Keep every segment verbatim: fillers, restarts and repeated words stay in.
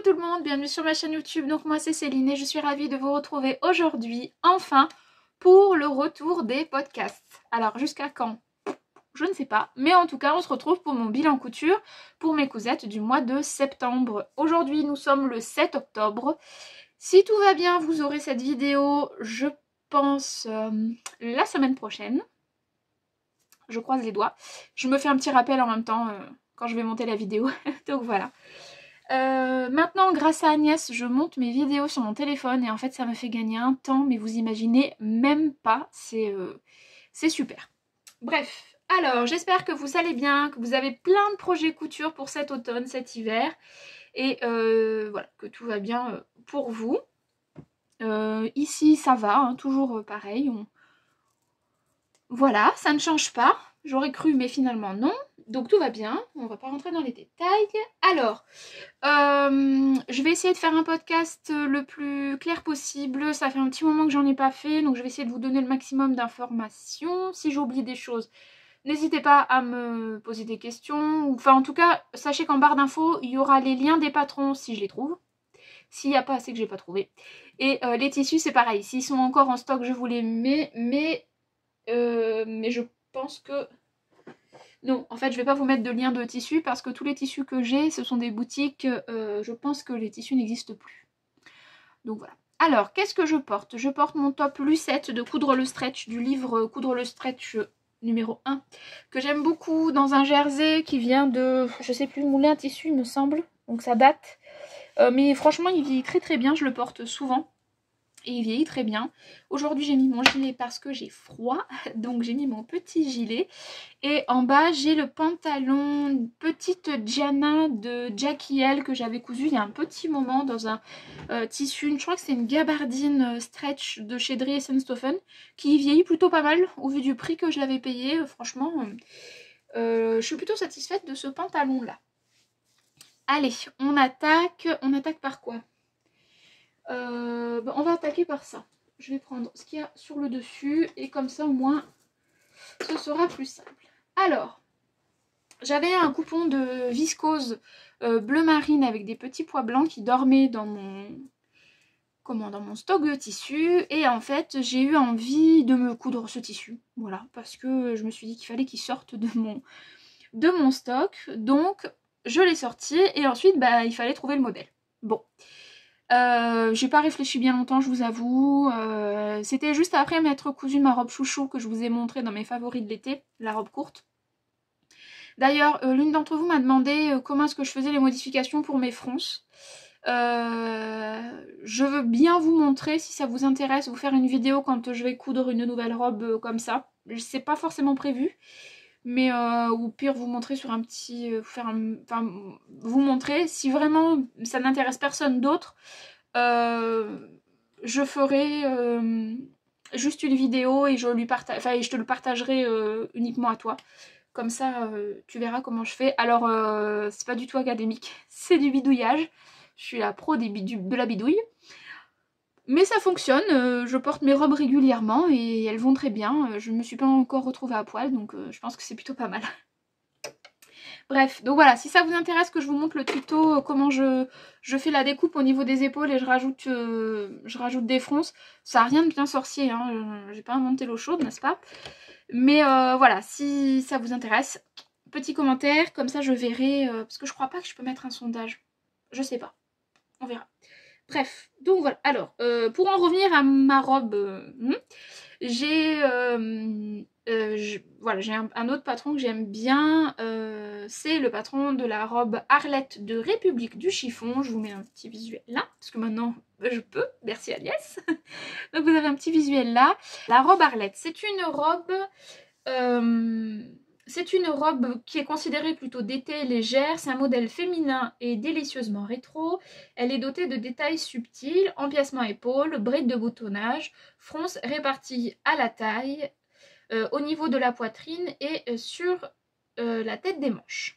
tout le monde, bienvenue sur ma chaîne YouTube. Donc moi c'est Céline et je suis ravie de vous retrouver aujourd'hui, enfin, pour le retour des podcasts. Alors jusqu'à quand? Je ne sais pas, mais en tout cas on se retrouve pour mon bilan couture pour mes cousettes du mois de septembre. Aujourd'hui nous sommes le sept octobre. Si tout va bien, vous aurez cette vidéo, je pense, euh, la semaine prochaine. Je croise les doigts. Je me fais un petit rappel en même temps euh, quand je vais monter la vidéo. Donc voilà. Euh, maintenant, grâce à Agnès, je monte mes vidéos sur mon téléphone et en fait ça me fait gagner un temps, mais vous imaginez même pas, c'est euh, c'est super. Bref, alors j'espère que vous allez bien, que vous avez plein de projets couture pour cet automne, cet hiver et euh, voilà, que tout va bien pour vous. Euh, ici ça va, hein, toujours pareil. On... Voilà, ça ne change pas. J'aurais cru, mais finalement non. Donc tout va bien, on va pas rentrer dans les détails. Alors, euh, je vais essayer de faire un podcast le plus clair possible. Ça fait un petit moment que j'en ai pas fait, donc je vais essayer de vous donner le maximum d'informations. Si j'oublie des choses, n'hésitez pas à me poser des questions. Enfin, en tout cas, sachez qu'en barre d'infos, il y aura les liens des patrons si je les trouve. S'il n'y a pas, c'est que j'ai pas trouvé. Et euh, les tissus, c'est pareil. S'ils sont encore en stock, je vous les mets. Mais, euh, mais je pense que... Non, en fait, je vais pas vous mettre de lien de tissus parce que tous les tissus que j'ai, ce sont des boutiques. Euh, je pense que les tissus n'existent plus. Donc voilà. Alors, qu'est-ce que je porte? Je porte mon top Lucette de Coudre le Stretch du livre Coudre le Stretch numéro un que j'aime beaucoup, dans un jersey qui vient de, je sais plus, Moulin Tissu, il me semble. Donc ça date. Euh, mais franchement, il vieillit très très bien. Je le porte souvent. Et il vieillit très bien. Aujourd'hui j'ai mis mon gilet parce que j'ai froid. Donc j'ai mis mon petit gilet. Et en bas j'ai le pantalon petite Gianna de Jackie L que j'avais cousu il y a un petit moment dans un euh, tissu. Je crois que c'est une gabardine stretch de chez Dries and Stoffen qui vieillit plutôt pas mal au vu du prix que je l'avais payé. Franchement, euh, je suis plutôt satisfaite de ce pantalon là. Allez, on attaque. On attaque par quoi? Euh, bah on va attaquer par ça. Je vais prendre ce qu'il y a sur le dessus et comme ça au moins ce sera plus simple. Alors, j'avais un coupon de viscose euh, bleu marine avec des petits pois blancs qui dormaient dans mon comment dans mon stock de tissu et en fait j'ai eu envie de me coudre ce tissu. Voilà, parce que je me suis dit qu'il fallait qu'il sorte de mon de mon stock. Donc je l'ai sorti et ensuite bah il fallait trouver le modèle. Bon. Euh, j'ai pas réfléchi bien longtemps, je vous avoue. Euh, C'était juste après m'être cousu ma robe chouchou que je vous ai montré dans mes favoris de l'été, la robe courte. D'ailleurs, euh, l'une d'entre vous m'a demandé euh, comment est-ce que je faisais les modifications pour mes fronces. Euh, je veux bien vous montrer, si ça vous intéresse, vous faire une vidéo quand je vais coudre une nouvelle robe euh, comme ça. C'est pas forcément prévu. Mais euh, au pire vous montrer sur un petit... Euh, faire un, enfin, vous montrer. Si vraiment ça n'intéresse personne d'autre, euh, je ferai euh, juste une vidéo et je, lui partage, enfin, je te le partagerai euh, uniquement à toi. Comme ça, euh, tu verras comment je fais. Alors, euh, c'est pas du tout académique, c'est du bidouillage. Je suis la pro des bidu de la bidouille. Mais ça fonctionne, euh, je porte mes robes régulièrement et elles vont très bien. Je ne me suis pas encore retrouvée à poil, donc euh, je pense que c'est plutôt pas mal. Bref, donc voilà, si ça vous intéresse que je vous montre le tuto, euh, comment je, je fais la découpe au niveau des épaules et je rajoute, euh, je rajoute des fronces, ça n'a rien de bien sorcier, hein, j'ai pas inventé l'eau chaude, n'est-ce pas? Mais euh, voilà, si ça vous intéresse, petit commentaire, comme ça je verrai, euh, parce que je crois pas que je peux mettre un sondage, je sais pas, on verra. Bref, donc voilà. Alors, euh, pour en revenir à ma robe, euh, j'ai euh, euh, voilà, j'ai un, un autre patron que j'aime bien. Euh, c'est le patron de la robe Arlette de République du Chiffon. Je vous mets un petit visuel là, parce que maintenant je peux. Merci Agnès. Donc vous avez un petit visuel là. La robe Arlette, c'est une robe... Euh, C'est une robe qui est considérée plutôt d'été légère, c'est un modèle féminin et délicieusement rétro. Elle est dotée de détails subtils, empiècement épaule, brides de boutonnage, fronces réparties à la taille, euh, au niveau de la poitrine et euh, sur euh, la tête des manches.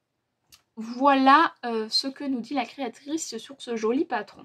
Voilà euh, ce que nous dit la créatrice sur ce joli patron.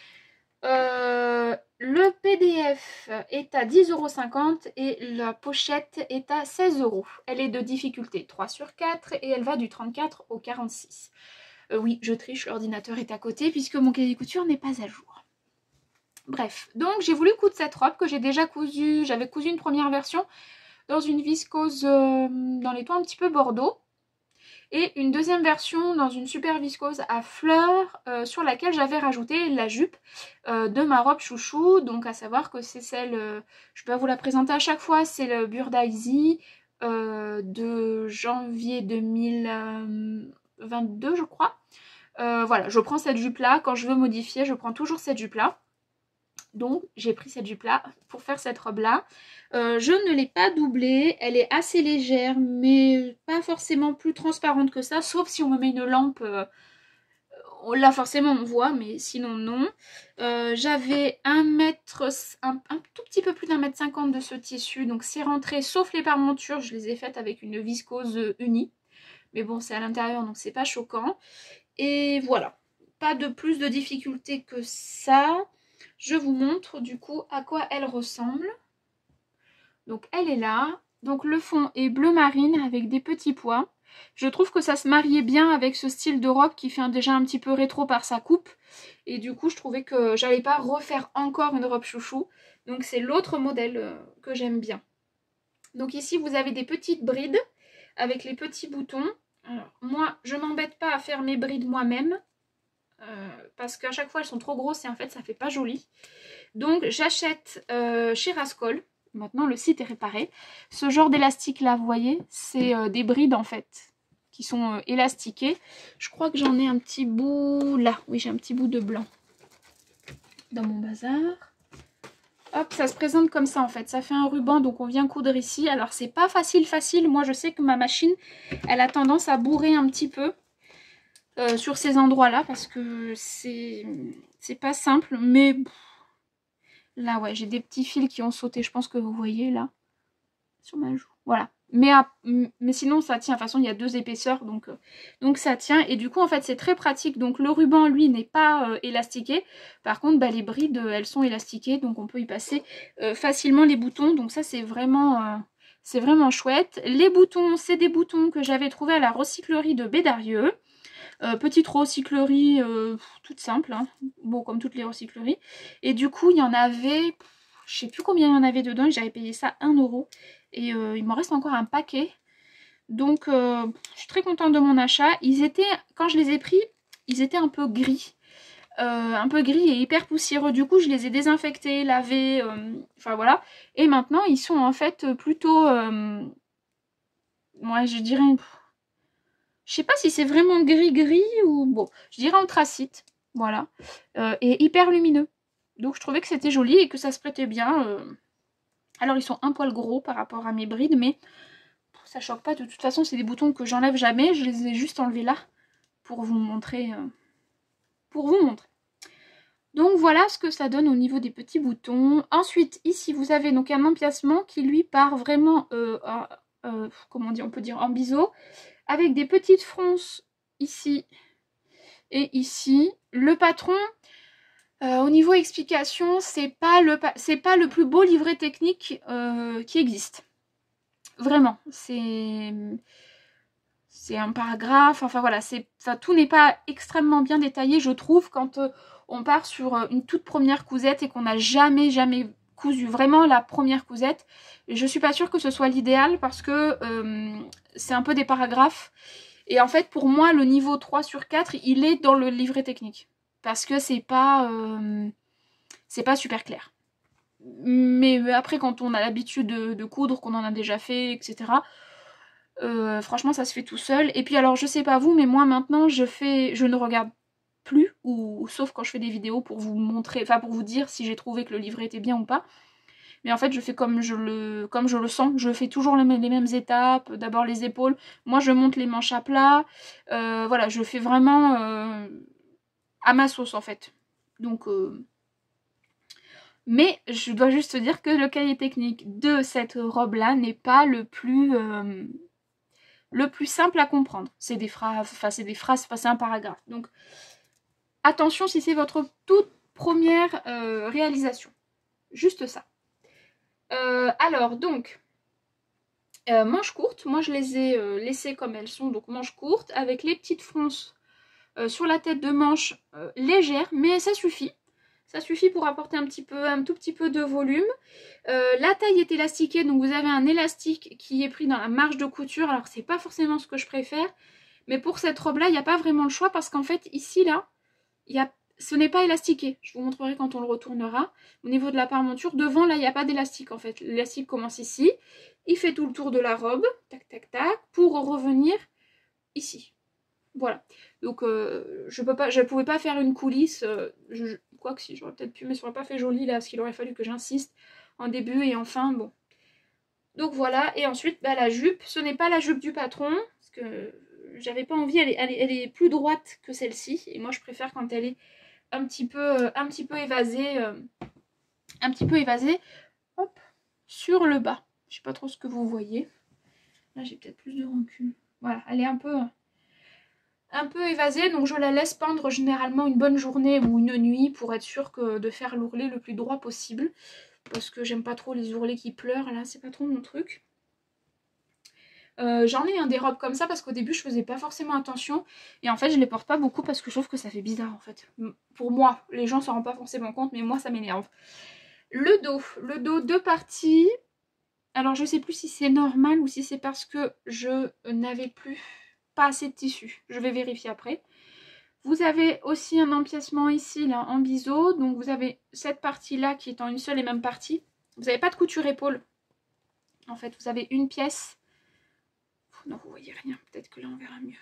Euh, le P D F est à dix euros cinquante et la pochette est à seize euros. Elle est de difficulté trois sur quatre et elle va du trente-quatre au quarante-six. Euh, oui, je triche, l'ordinateur est à côté puisque mon cahier couture n'est pas à jour. Bref, donc j'ai voulu coudre cette robe que j'ai déjà cousue. J'avais cousu une première version dans une viscose euh, dans les tons un petit peu bordeaux. Et une deuxième version dans une super viscose à fleurs euh, sur laquelle j'avais rajouté la jupe euh, de ma robe chouchou. Donc à savoir que c'est celle, euh, je peux vous la présenter à chaque fois, c'est le Burda Easy euh, de janvier deux mille vingt-deux je crois. Euh, voilà, je prends cette jupe là, quand je veux modifier je prends toujours cette jupe là. Donc j'ai pris cette jupe là pour faire cette robe là. Euh, je ne l'ai pas doublée, elle est assez légère mais pas forcément plus transparente que ça, sauf si on me met une lampe, euh, là forcément on voit, mais sinon non. Euh, J'avais un mètre, un, un tout petit peu plus d'un mètre cinquante de ce tissu, donc c'est rentré, sauf les parmentures, je les ai faites avec une viscose unie. Mais bon, c'est à l'intérieur donc c'est pas choquant. Et voilà, pas de plus de difficulté que ça. Je vous montre du coup à quoi elle ressemble. Donc elle est là. Donc le fond est bleu marine avec des petits pois. Je trouve que ça se mariait bien avec ce style de robe qui fait déjà un petit peu rétro par sa coupe. Et du coup je trouvais que j'allais pas refaire encore une robe chouchou. Donc c'est l'autre modèle que j'aime bien. Donc ici vous avez des petites brides avec les petits boutons. Alors moi je m'embête pas à faire mes brides moi-même. Euh, parce qu'à chaque fois elles sont trop grosses et en fait ça fait pas joli. Donc j'achète euh, chez Rascol, maintenant le site est réparé, ce genre d'élastique là, vous voyez, c'est euh, des brides en fait qui sont euh, élastiquées. Je crois que j'en ai un petit bout là, oui j'ai un petit bout de blanc dans mon bazar. Hop, ça se présente comme ça en fait, ça fait un ruban donc on vient coudre ici. Alors c'est pas facile facile, moi je sais que ma machine elle a tendance à bourrer un petit peu. Euh, sur ces endroits là parce que c'est c'est pas simple, mais là ouais j'ai des petits fils qui ont sauté, je pense que vous voyez là sur ma joue, voilà, mais, à, mais sinon ça tient. De toute façon il y a deux épaisseurs donc, euh, donc ça tient. Et du coup en fait c'est très pratique. Donc le ruban lui n'est pas euh, élastiqué, par contre bah, les brides euh, elles sont élastiquées, donc on peut y passer euh, facilement les boutons. Donc ça c'est vraiment euh, c'est vraiment chouette. Les boutons, c'est des boutons que j'avais trouvé à la recyclerie de Bédarieux. Euh, petite recyclerie euh, toute simple, hein. Bon comme toutes les recycleries. Et du coup il y en avait, je sais plus combien il y en avait dedans, et j'avais payé ça un euro. Et euh, il m'en reste encore un paquet. Donc euh, je suis très contente de mon achat. Ils étaient, quand je les ai pris, ils étaient un peu gris. Euh, un peu gris et hyper poussiéreux. Du coup je les ai désinfectés, lavés, euh, enfin voilà. Et maintenant ils sont en fait plutôt, euh, ouais je dirais... Je sais pas si c'est vraiment gris-gris ou... Bon, je dirais anthracite. Voilà. Euh, et hyper lumineux. Donc je trouvais que c'était joli et que ça se prêtait bien. Euh... Alors ils sont un poil gros par rapport à mes brides, mais ça choque pas. De toute façon, c'est des boutons que j'enlève jamais. Je les ai juste enlevés là pour vous montrer. Euh... Pour vous montrer. Donc voilà ce que ça donne au niveau des petits boutons. Ensuite, ici, vous avez donc un empiècement qui lui part vraiment... Euh, euh, comment dire, on peut dire en biseau. Avec des petites fronces ici et ici. Le patron, euh, au niveau explication, c'est pas le c'est pas le plus beau livret technique euh, qui existe. Vraiment, c'est c'est un paragraphe, enfin voilà, c'est enfin, tout n'est pas extrêmement bien détaillé, je trouve, quand euh, on part sur une toute première cousette et qu'on n'a jamais jamais cousu vraiment la première cousette. Je suis pas sûre que ce soit l'idéal parce que euh, c'est un peu des paragraphes. Et en fait, pour moi, le niveau trois sur quatre, il est dans le livret technique. Parce que c'est pas, euh, c'est pas super clair. Mais après, quand on a l'habitude de, de coudre, qu'on en a déjà fait, et cetera, euh, franchement, ça se fait tout seul. Et puis alors, je sais pas vous, mais moi, maintenant, je fais, je ne regarde plus, ou sauf quand je fais des vidéos pour vous montrer, enfin, pour vous dire si j'ai trouvé que le livret était bien ou pas. Mais en fait, je fais comme je le, comme je le sens. Je fais toujours les, les mêmes étapes. D'abord les épaules. Moi, je monte les manches à plat. Euh, voilà, je fais vraiment euh, à ma sauce, en fait. Donc, euh... mais je dois juste dire que le cahier technique de cette robe-là n'est pas le plus, euh, le plus simple à comprendre. C'est des phrases, enfin, c'est des phrases, enfin, c'est un paragraphe. Donc, attention si c'est votre toute première euh, réalisation. Juste ça. Euh, alors donc, euh, manches courtes, moi je les ai euh, laissées comme elles sont, donc manches courtes, avec les petites fronces euh, sur la tête de manche euh, légère, mais ça suffit. Ça suffit pour apporter un petit peu, un tout petit peu de volume. Euh, la taille est élastiquée, donc vous avez un élastique qui est pris dans la marge de couture. Alors c'est pas forcément ce que je préfère, mais pour cette robe là, il n'y a pas vraiment le choix parce qu'en fait ici là, y a, ce n'est pas élastiqué. Je vous montrerai quand on le retournera. Au niveau de la parmenture, devant là, il n'y a pas d'élastique en fait. L'élastique commence ici, il fait tout le tour de la robe, tac tac tac, pour revenir ici. Voilà, donc euh, je peux pas, je pouvais pas faire une coulisse, euh, je, quoi que si, j'aurais peut-être pu, mais ça aurait pas fait joli là, parce qu'il aurait fallu que j'insiste en début et en fin, bon. Donc voilà, et ensuite, bah, la jupe, ce n'est pas la jupe du patron, parce que j'avais pas envie, elle est, elle est, elle est plus droite que celle-ci, et moi je préfère quand elle est un petit peu, un petit peu évasée, euh, un petit peu évasée, hop, sur le bas. Je sais pas trop ce que vous voyez, là j'ai peut-être plus de recul, voilà, elle est un peu... un peu évasée, donc je la laisse pendre généralement une bonne journée ou une nuit pour être sûre que de faire l'ourlet le plus droit possible, parce que j'aime pas trop les ourlets qui pleurent, là c'est pas trop mon truc. Euh, j'en ai un des robes comme ça parce qu'au début je faisais pas forcément attention et en fait je les porte pas beaucoup parce que je trouve que ça fait bizarre en fait. Pour moi, les gens s'en rendent pas forcément compte, mais moi ça m'énerve. Le dos, le dos deux parties. Alors je sais plus si c'est normal ou si c'est parce que je n'avais plus pas assez de tissu. Je vais vérifier après. Vous avez aussi un empiècement ici, là, en biseau. Donc vous avez cette partie-là qui est en une seule et même partie. Vous n'avez pas de couture épaule. En fait, vous avez une pièce. Non, vous voyez rien. Peut-être que là, on verra mieux.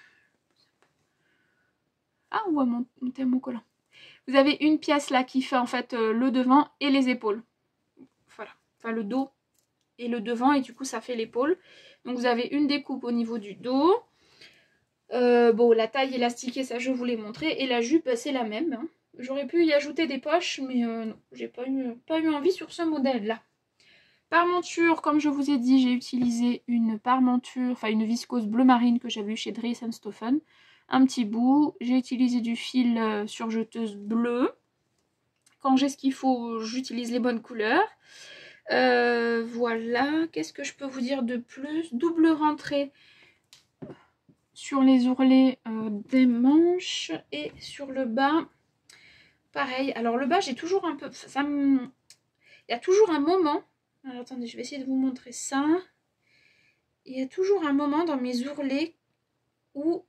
Ah, ouais, mon, mon thermocollant. Vous avez une pièce là qui fait en fait euh, le devant et les épaules. Voilà. Enfin, le dos et le devant. Et du coup, ça fait l'épaule. Donc vous avez une découpe au niveau du dos. Euh, bon, la taille élastiquée, ça je vous l'ai montré. Et la jupe, c'est la même. Hein. J'aurais pu y ajouter des poches, mais euh, non, j'ai pas eu, pas eu envie sur ce modèle-là. Parmenture, comme je vous ai dit, j'ai utilisé une parmenture, enfin une viscose bleu marine que j'avais eu chez Dries and Stoffen. Un petit bout. J'ai utilisé du fil euh, surjeteuse bleu. Quand j'ai ce qu'il faut, j'utilise les bonnes couleurs. Euh, voilà. Qu'est-ce que je peux vous dire de plus? Double rentrée sur les ourlets euh, des manches et sur le bas pareil. Alors le bas j'ai toujours un peu ça me... il y a toujours un moment, alors attendez, je vais essayer de vous montrer ça, il y a toujours un moment dans mes ourlets où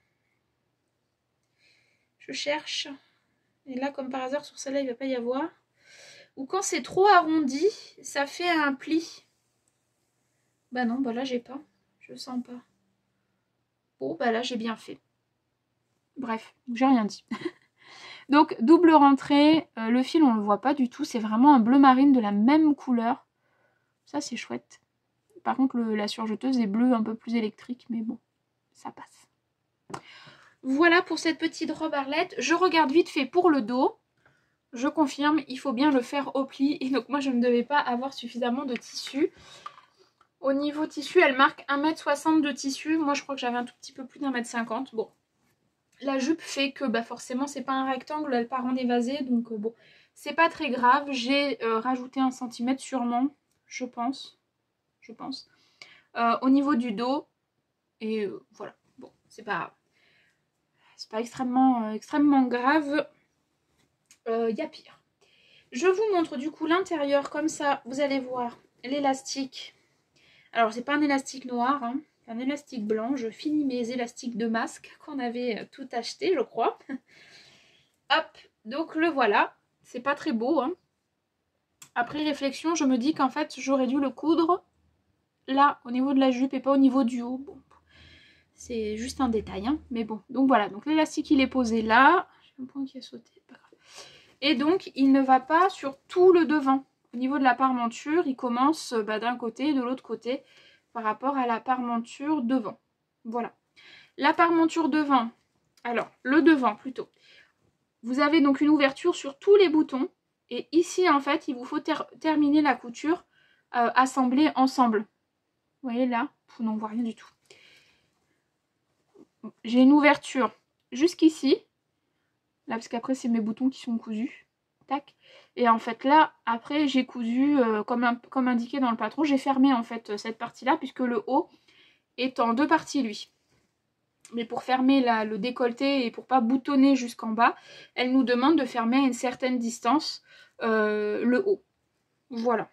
je cherche, et là comme par hasard sur celle-là il ne va pas y avoir, ou quand c'est trop arrondi ça fait un pli. Bah non, bah là j'ai pas, je sens pas. Bon bah là j'ai bien fait. Bref, j'ai rien dit. Donc double rentrée, euh, le fil on le voit pas du tout, c'est vraiment un bleu marine de la même couleur. Ça c'est chouette. Par contre le, la surjeteuse est bleue un peu plus électrique, mais bon, ça passe. Voilà pour cette petite robe Arlette. Je regarde vite fait pour le dos. Je confirme, il faut bien le faire au pli. Et donc moi je ne devais pas avoir suffisamment de tissu. Au niveau tissu, elle marque un mètre soixante de tissu. Moi je crois que j'avais un tout petit peu plus d'un mètre cinquante. Bon. La jupe fait que bah, forcément c'est pas un rectangle, elle part en évasé, donc euh, bon, c'est pas très grave. J'ai euh, rajouté un centimètre sûrement, je pense, je pense, euh, au niveau du dos, et euh, voilà, bon, c'est pas, c'est pas extrêmement, euh, extrêmement grave, il euh, y a pire. Je vous montre du coup l'intérieur, comme ça, vous allez voir l'élastique. Alors c'est pas un élastique noir, hein. Un élastique blanc, je finis mes élastiques de masque qu'on avait tout acheté je crois. Hop, donc le voilà, c'est pas très beau hein. Après réflexion je me dis qu'en fait j'aurais dû le coudre là au niveau de la jupe et pas au niveau du haut. Bon, c'est juste un détail hein, mais bon. Donc voilà, donc l'élastique il est posé là, j'ai un point qui a sauté, pas grave. Et donc il ne va pas sur tout le devant. Au niveau de la parmenture il commence bah, d'un côté et de l'autre côté par rapport à la parmenture devant. Voilà. La parmenture devant, alors le devant plutôt, vous avez donc une ouverture sur tous les boutons. Et ici en fait il vous faut ter terminer la couture euh, assemblée ensemble. Vous voyez là, vous n'en voyez rien du tout. J'ai une ouverture jusqu'ici. Là parce qu'après c'est mes boutons qui sont cousus. Tac. Et en fait là, après j'ai cousu euh, comme, un, comme indiqué dans le patron. J'ai fermé en fait cette partie là puisque le haut est en deux parties lui. mais pour fermer la, le décolleté et pour pas boutonner jusqu'en bas, elle nous demande de fermer à une certaine distance euh, le haut. Voilà.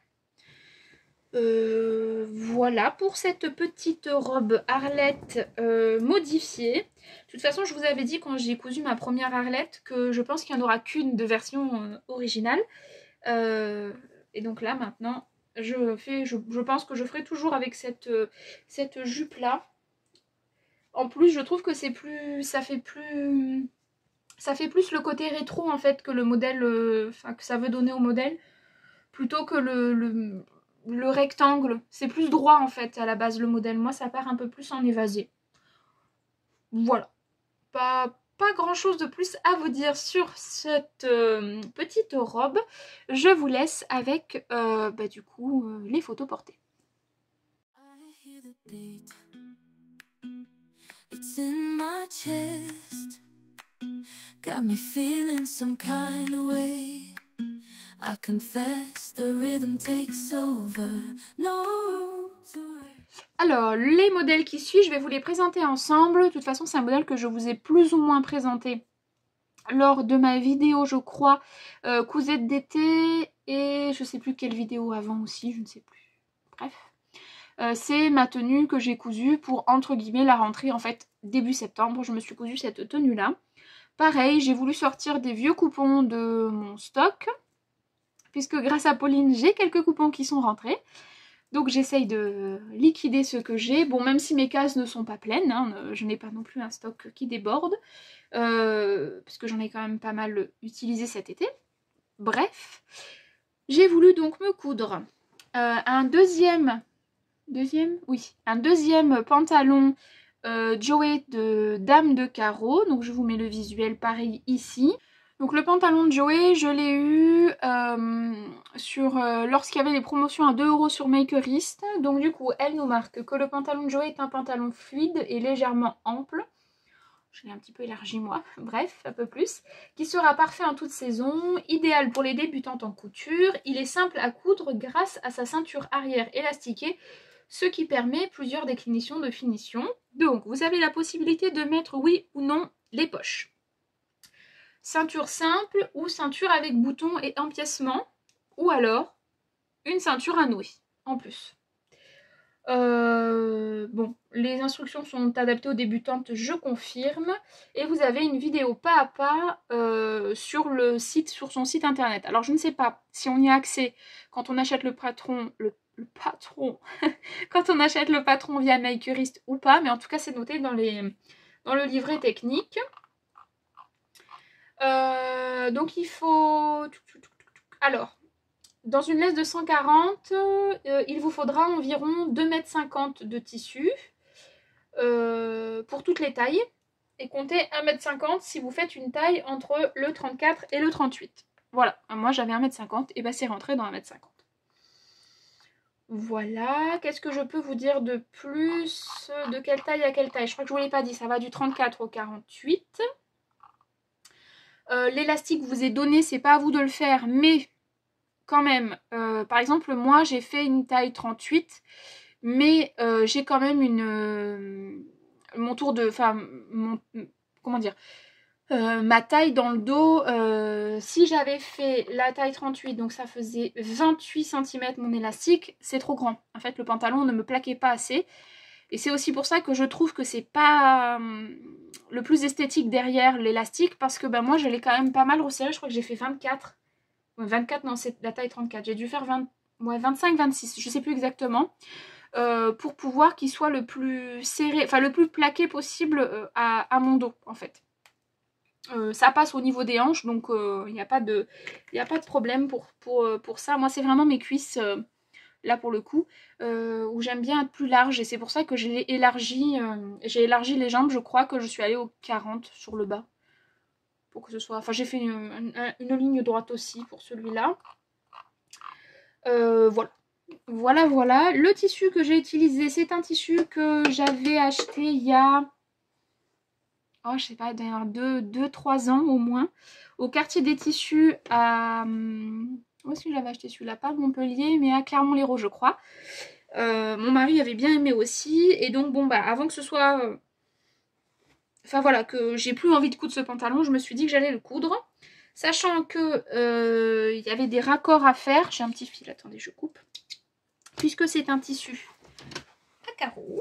Euh, voilà pour cette petite robe Arlette euh, modifiée. De toute façon, je vous avais dit quand j'ai cousu ma première Arlette que je pense qu'il n'y en aura qu'une de version euh, originale. Euh, et donc là, maintenant, je, fais, je, je pense que je ferai toujours avec cette, euh, cette jupe-là. En plus, je trouve que c'est plus... ça fait plus... ça fait plus le côté rétro en fait que le modèle... Euh, enfin, que ça veut donner au modèle. Plutôt que le... le le rectangle, c'est plus droit en fait à la base le modèle. Moi ça part un peu plus en évasé. Voilà. Pas, pas grand chose de plus à vous dire sur cette euh, petite robe. Je vous laisse avec euh, bah, du coup euh, les photos portées. It's in my chest. Got me feeling some kind of way. I confess the rhythm takes over. No room to rest. Alors, les modèles qui suivent, je vais vous les présenter ensemble. De toute façon, c'est un modèle que je vous ai plus ou moins présenté lors de ma vidéo, je crois, euh, cousette d'été et je sais plus quelle vidéo avant aussi, je ne sais plus. Bref. Euh, c'est ma tenue que j'ai cousue pour, entre guillemets, la rentrée, en fait, début septembre. Je me suis cousue cette tenue-là. Pareil, j'ai voulu sortir des vieux coupons de mon stock. Puisque grâce à Pauline, j'ai quelques coupons qui sont rentrés. Donc j'essaye de liquider ce que j'ai. Bon, même si mes cases ne sont pas pleines, hein, je n'ai pas non plus un stock qui déborde. Euh, parce que j'en ai quand même pas mal utilisé cet été. Bref, j'ai voulu donc me coudre euh, un deuxième... Deuxième Oui, un deuxième pantalon euh, Joey de Dame de Carreau. Donc je vous mets le visuel pareil ici. Donc le pantalon de Joey, je l'ai eu euh, sur euh, lorsqu'il y avait les promotions à deux euros sur Makerist. Donc du coup, elle nous marque que le pantalon de Joey est un pantalon fluide et légèrement ample. Je l'ai un petit peu élargi moi, bref, un peu plus. Qui sera parfait en toute saison, idéal pour les débutantes en couture. Il est simple à coudre grâce à sa ceinture arrière élastiquée, ce qui permet plusieurs déclinaisons de finition. Donc vous avez la possibilité de mettre oui ou non les poches. Ceinture simple ou ceinture avec bouton et empiècement, ou alors une ceinture à nouer en plus. Euh, bon, les instructions sont adaptées aux débutantes, je confirme, et vous avez une vidéo pas à pas euh, sur le site, sur son site internet. Alors je ne sais pas si on y a accès quand on achète le patron, le, le patron, quand on achète le patron via Makerist ou pas, mais en tout cas c'est noté dans les, dans le livret technique. Euh, donc il faut... Alors, dans une laisse de cent quarante, euh, il vous faudra environ deux mètres cinquante de tissu euh, pour toutes les tailles. Et comptez un mètre cinquante si vous faites une taille entre le trente-quatre et le trente-huit. Voilà, moi j'avais un mètre cinquante et bah c'est rentré dans un mètre cinquante. Voilà, qu'est-ce que je peux vous dire de plus? De quelle taille à quelle taille? Je crois que je ne vous l'ai pas dit, ça va du trente-quatre au quarante-huit. Euh, L'élastique vous est donné, c'est pas à vous de le faire, mais quand même, euh, par exemple, moi j'ai fait une taille trente-huit, mais euh, j'ai quand même une euh, mon tour de, enfin, mon, comment dire, euh, ma taille dans le dos. Euh, si j'avais fait la taille trente-huit, donc ça faisait vingt-huit centimètres mon élastique, c'est trop grand. En fait, le pantalon ne me plaquait pas assez. Et c'est aussi pour ça que je trouve que c'est pas euh, le plus esthétique derrière l'élastique, parce que ben, moi je l'ai quand même pas mal resserré. Je crois que j'ai fait vingt-quatre. vingt-quatre, non, c'est la taille trente-quatre. J'ai dû faire vingt, ouais, vingt-cinq, vingt-six, je sais plus exactement. Euh, pour pouvoir qu'il soit le plus serré, enfin le plus plaqué possible euh, à, à mon dos en fait. Euh, ça passe au niveau des hanches, donc il euh, n'y a pas de, y a pas de problème pour, pour, pour ça. Moi c'est vraiment mes cuisses... Euh, là pour le coup, euh, où j'aime bien être plus large, et c'est pour ça que j'ai élargi, euh, j'ai élargi les jambes. Je crois que je suis allée au quarante sur le bas, pour que ce soit, enfin j'ai fait une, une, une ligne droite aussi pour celui-là. Euh, voilà, voilà, voilà. Le tissu que j'ai utilisé, c'est un tissu que j'avais acheté il y a, oh je sais pas, deux trois ans au moins, au quartier des tissus à... Où est-ce que j'avais acheté celui-là? Pas à Montpellier, mais à Clermont-Lérault, je crois. Euh, mon mari avait bien aimé aussi. Et donc, bon, bah, avant que ce soit... Euh, enfin voilà, que j'ai plus envie de coudre ce pantalon, je me suis dit que j'allais le coudre. Sachant que euh, il y avait des raccords à faire. J'ai un petit fil, attendez, je coupe. Puisque c'est un tissu à carreaux.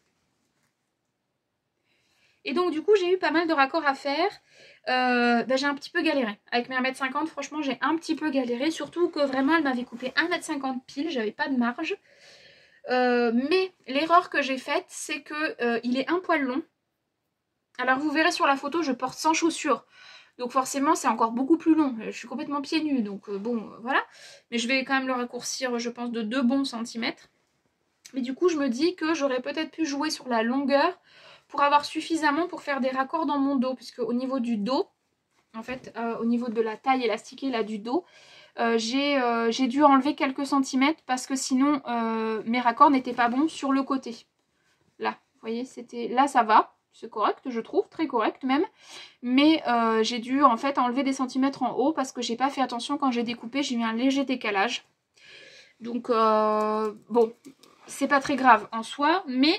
Et donc du coup j'ai eu pas mal de raccords à faire. Euh, bah, j'ai un petit peu galéré. Avec mes un mètre cinquante, franchement j'ai un petit peu galéré. Surtout que vraiment elle m'avait coupé un mètre cinquante pile, j'avais pas de marge. Euh, mais l'erreur que j'ai faite, c'est que euh, il est un poil long. Alors vous verrez sur la photo, je porte sans chaussures. Donc forcément c'est encore beaucoup plus long. Je suis complètement pieds nus, donc euh, bon euh, voilà. Mais je vais quand même le raccourcir, je pense, de deux bons centimètres. Mais du coup je me dis que j'aurais peut-être pu jouer sur la longueur pour avoir suffisamment pour faire des raccords dans mon dos. Puisque au niveau du dos, en fait euh, au niveau de la taille élastiquée là du dos, euh, j'ai euh, dû enlever quelques centimètres parce que sinon euh, mes raccords n'étaient pas bons sur le côté. Là, vous voyez, c'était là ça va. C'est correct, je trouve, très correct même. Mais euh, j'ai dû en fait enlever des centimètres en haut parce que j'ai pas fait attention quand j'ai découpé. J'ai eu un léger décalage. Donc, euh, bon, c'est pas très grave en soi, mais,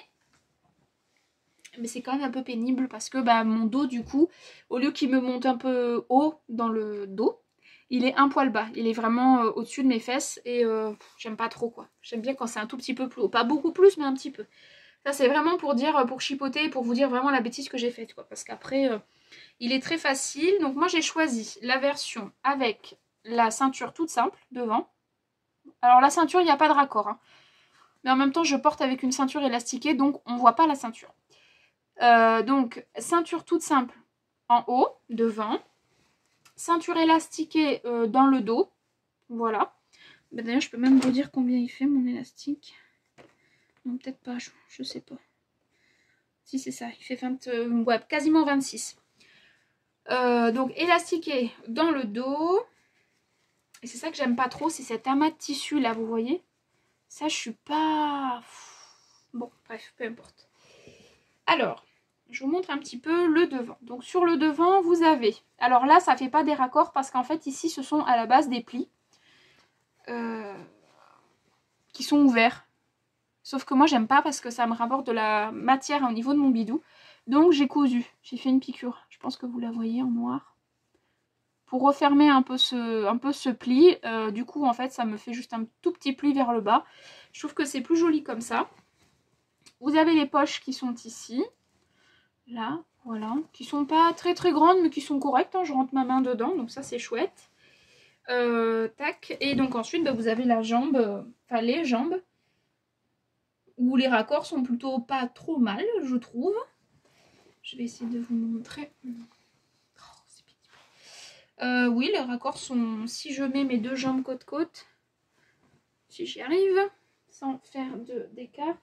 mais c'est quand même un peu pénible parce que bah, mon dos, du coup, au lieu qu'il me monte un peu haut dans le dos, il est un poil bas. Il est vraiment euh, au-dessus de mes fesses et euh, j'aime pas trop quoi. J'aime bien quand c'est un tout petit peu plus haut. Pas beaucoup plus, mais un petit peu. Ça c'est vraiment pour dire, pour chipoter, pour vous dire vraiment la bêtise que j'ai faite quoi. Parce qu'après, euh, il est très facile. Donc moi j'ai choisi la version avec la ceinture toute simple devant. Alors la ceinture, il n'y a pas de raccord. Hein. Mais en même temps, je porte avec une ceinture élastiquée, donc on ne voit pas la ceinture. Euh, donc ceinture toute simple en haut, devant. Ceinture élastiquée euh, dans le dos. Voilà. Bah, d'ailleurs, je peux même vous dire combien il fait mon élastique. Non, peut-être pas, je, je sais pas. Si, c'est ça, il fait vingt, euh, ouais, quasiment vingt-six. Euh, donc, élastiqué dans le dos. Et c'est ça que j'aime pas trop, c'est cet amas de tissu là, vous voyez. Ça, je suis pas... Bon, bref, peu importe. Alors, je vous montre un petit peu le devant. Donc, sur le devant, vous avez... Alors là, ça fait pas des raccords parce qu'en fait, ici, ce sont à la base des plis. Euh, qui sont ouverts. Sauf que moi j'aime pas parce que ça me rapporte de la matière au niveau de mon bidou. Donc j'ai cousu, j'ai fait une piqûre. Je pense que vous la voyez en noir. Pour refermer un peu ce, un peu ce pli, euh, du coup en fait ça me fait juste un tout petit pli vers le bas. Je trouve que c'est plus joli comme ça. Vous avez les poches qui sont ici. Là, voilà. Qui sont pas très très grandes mais qui sont correctes. Hein. Je rentre ma main dedans, donc ça c'est chouette. Euh, tac. Et donc ensuite bah, vous avez la jambe, euh, enfin les jambes. Où les raccords sont plutôt pas trop mal, je trouve. Je vais essayer de vous montrer. Oh, c'est pénible. Euh, oui, les raccords sont... Si je mets mes deux jambes côte-côte, si j'y arrive, sans faire d'écart.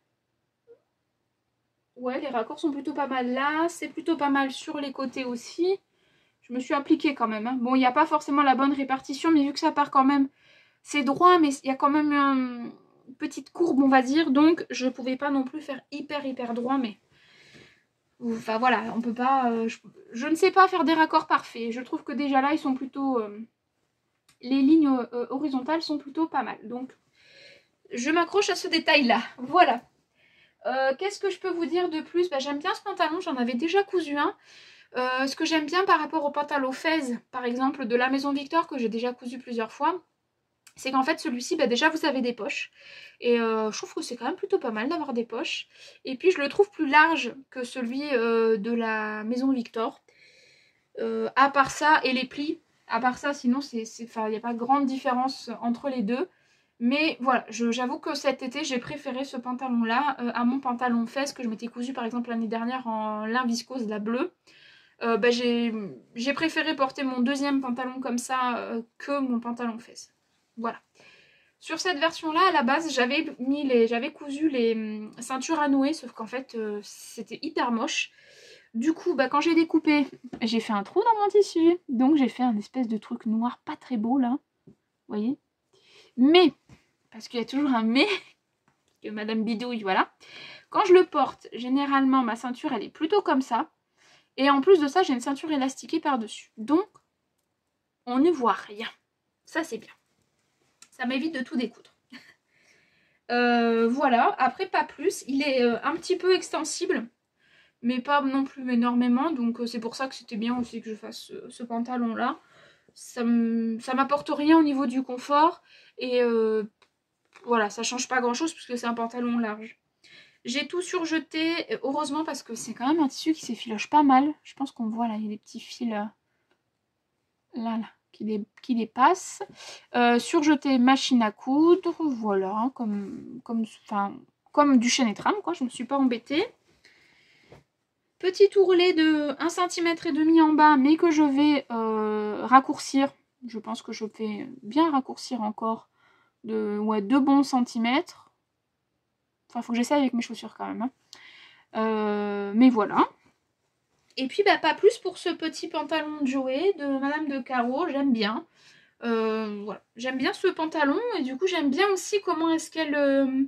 Ouais, les raccords sont plutôt pas mal là. C'est plutôt pas mal sur les côtés aussi. Je me suis appliquée quand même. Hein. Bon, il n'y a pas forcément la bonne répartition, mais vu que ça part quand même... C'est droit, mais il y a quand même un... petite courbe on va dire, donc je pouvais pas non plus faire hyper hyper droit, mais enfin voilà, on peut pas euh, je... je ne sais pas faire des raccords parfaits. Je trouve que déjà là ils sont plutôt euh... les lignes euh, horizontales sont plutôt pas mal, donc je m'accroche à ce détail là. Voilà. Euh, qu'est-ce que je peux vous dire de plus? Bah, j'aime bien ce pantalon, j'en avais déjà cousu un. Euh, ce que j'aime bien par rapport au pantalon Fez par exemple de la Maison Victor que j'ai déjà cousu plusieurs fois, c'est qu'en fait celui-ci, bah déjà vous avez des poches. Et euh, je trouve que c'est quand même plutôt pas mal d'avoir des poches. Et puis je le trouve plus large que celui euh, de la Maison Victor. Euh, à part ça, et les plis, à part ça, sinon c'est, il n'y a pas grande différence entre les deux. Mais voilà, j'avoue que cet été, j'ai préféré ce pantalon-là euh, à mon pantalon Fez que je m'étais cousu par exemple l'année dernière en lin viscose, la bleue. Euh, bah, j'ai préféré porter mon deuxième pantalon comme ça euh, que mon pantalon Fez. Voilà. Sur cette version-là, à la base, j'avais mis les, j'avais cousu les hum, ceintures à nouer, sauf qu'en fait, euh, c'était hyper moche. Du coup, bah, quand j'ai découpé, j'ai fait un trou dans mon tissu. Donc, j'ai fait un espèce de truc noir pas très beau, là. Vous voyez? Mais, parce qu'il y a toujours un mais, que Madame Bidouille, voilà. Quand je le porte, généralement, ma ceinture, elle est plutôt comme ça. Et en plus de ça, j'ai une ceinture élastiquée par-dessus. Donc, on ne voit rien. Ça, c'est bien. Ça m'évite de tout découdre. euh, voilà, après pas plus. Il est euh, un petit peu extensible. mais pas non plus énormément, donc c'est pour ça que c'était bien aussi que je fasse ce, ce pantalon là. Ça m'apporte rien au niveau du confort, et euh, voilà, ça change pas grand chose puisque c'est un pantalon large. J'ai tout surjeté, heureusement, parce que c'est quand même un tissu qui s'effiloche pas mal. Je pense qu'on voit là, il y a des petits fils là, là, là qui, dé, qui dépassent. Euh, surjeté machine à coudre, voilà, comme, comme, enfin, comme du chaîne et trame, quoi, je me suis pas embêtée. Petit ourlet de un centimètre et demi en bas, mais que je vais euh, raccourcir. Je pense que je vais bien raccourcir encore de ouais, deux bons centimètres. Enfin, il faut que j'essaie avec mes chaussures quand même. Hein. Euh, mais voilà. Et puis, bah, pas plus pour ce petit pantalon de Joey de Madame de Caro. J'aime bien. Euh, voilà. J'aime bien ce pantalon. Et du coup, j'aime bien aussi comment est-ce qu'elle... Euh,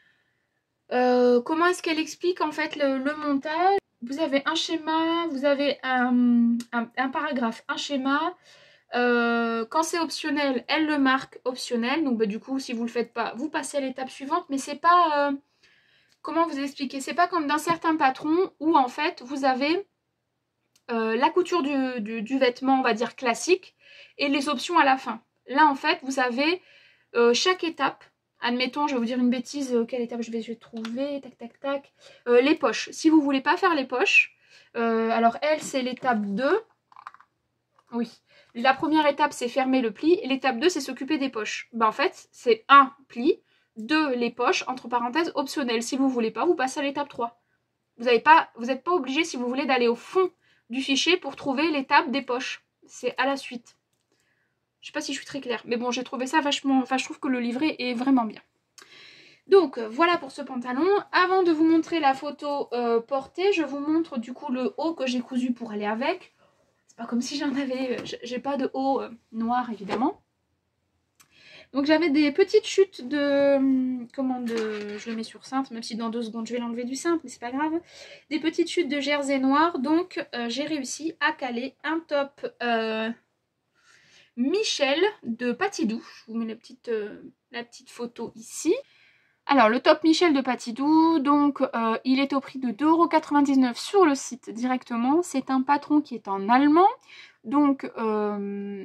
euh, comment est-ce qu'elle explique en fait le, le montage. Vous avez un schéma, vous avez un, un, un paragraphe, un schéma. Euh, quand c'est optionnel, elle le marque optionnel. Donc, bah, du coup, si vous le faites pas, vous passez à l'étape suivante. Mais c'est pas... Euh, comment vous expliquer? C'est pas comme dans certains patrons où en fait vous avez euh, la couture du, du, du vêtement, on va dire classique, et les options à la fin. Là en fait vous avez euh, chaque étape. Admettons, je vais vous dire une bêtise, euh, quelle étape je vais, je vais trouver, tac tac tac. Euh, les poches. Si vous voulez pas faire les poches, euh, alors elle c'est l'étape deux. Oui. La première étape c'est fermer le pli, et l'étape deux c'est s'occuper des poches. Ben, en fait c'est un pli. Deux, les poches, entre parenthèses, optionnelles. Si vous voulez pas, vous passez à l'étape trois. Vous n'êtes pas, vous n'êtes pas obligé, si vous voulez, d'aller au fond du fichier pour trouver l'étape des poches. C'est à la suite. Je sais pas si je suis très claire, mais bon, j'ai trouvé ça vachement... Enfin, je trouve que le livret est vraiment bien. Donc, voilà pour ce pantalon. Avant de vous montrer la photo euh, portée, je vous montre du coup le haut que j'ai cousu pour aller avec. C'est pas comme si j'en avais... J'ai pas de haut euh, noir, évidemment. Donc j'avais des petites chutes de... Comment de... Je le mets sur cintre, même si dans deux secondes je vais l'enlever du cintre, mais c'est pas grave. Des petites chutes de jersey noir. Donc euh, j'ai réussi à caler un top euh, Michel de Patidou. Je vous mets la petite, euh, la petite photo ici. Alors le top Michel de Patidou, donc euh, il est au prix de deux euros quatre-vingt-dix-neuf sur le site directement. C'est un patron qui est en allemand. Donc... Euh,